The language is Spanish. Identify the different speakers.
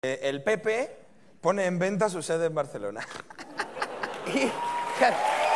Speaker 1: El PP pone en venta su sede en Barcelona. Y, claro,